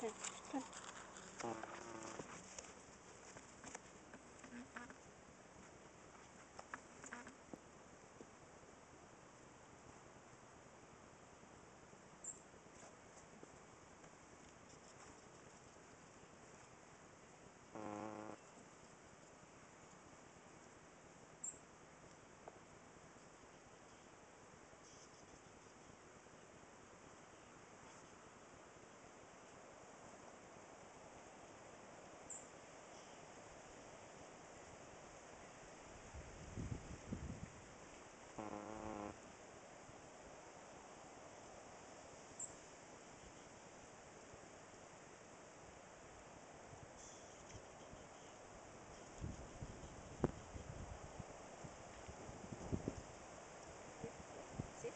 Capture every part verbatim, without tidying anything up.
turn, turn. Sit.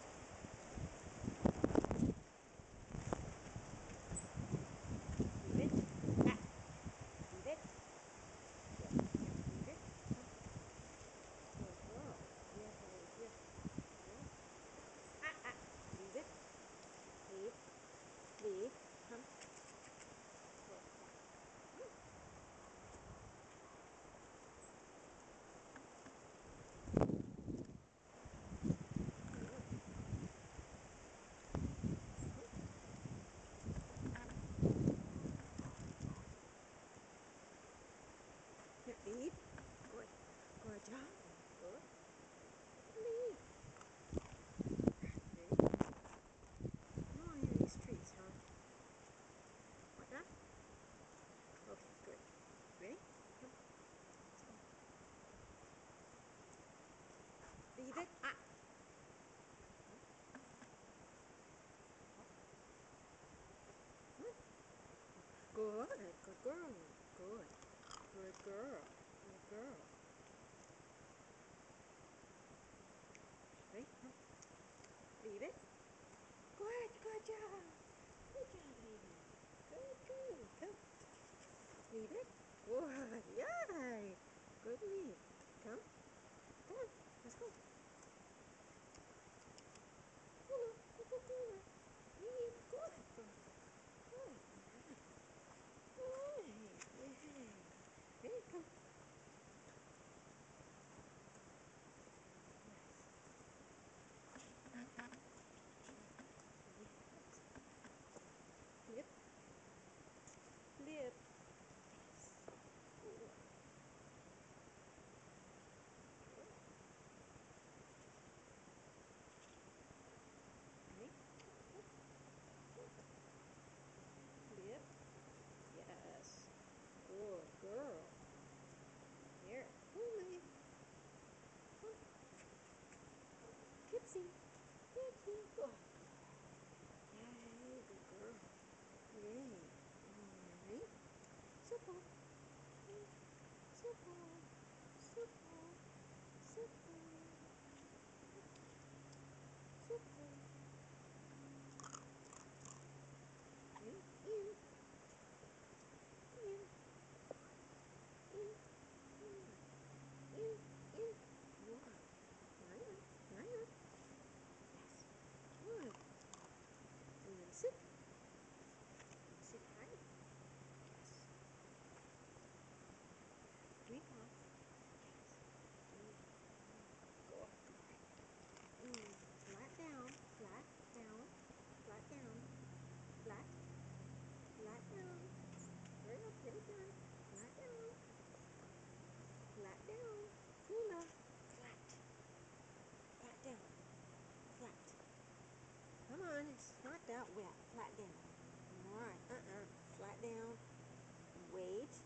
Leave it. Ah. Leave it. Yeah. Leave it. Good girl. Yeah, here. Yeah. Ah, ah. Leave it. Leave. Leave. Come. Good. Hmm. Here, leave. Good. Good job. Good. Leave. Ready? Oh, yeah, these trees, huh? Like that? Okay, good. Ready? Come. Leave it. Ah. Good. Good girl. Good. Good girl. Good girl. Ready? Come. Leave it. Good. Good job. Good job, baby. Good, good. Come. Leave it. Good. Yay. Good leave. Come. Come on. Let's go. Coola. Go, go, Coola. Leave. Good. Good. Good. Good. Yay. Ready? Come. Flip. Flip. Yes. Good. Good. Ready? Flip. Flip. Flip. Yes. Good girl. Here. Coolie. Come. Pipsy. Pipsy. Good. Yay. Good girl. Yay. Ready? Super. Super. Super. Super. Super. Ready? In. In. In. In. In. In. Good. Line up. Line up. Yes. Good. And then sit. Sit high. Yes. Me Paw. Yes. Mm. Good girl. Mm. Flat down. Flat down. Flat down. Flat. Flat down. Hurry up. Get it done. Flat down. Flat down. Coola. Flat. Flat down. Flat. Come on. It's not that wet. Flat down. All right. Uh-uh. Flat down. Wait.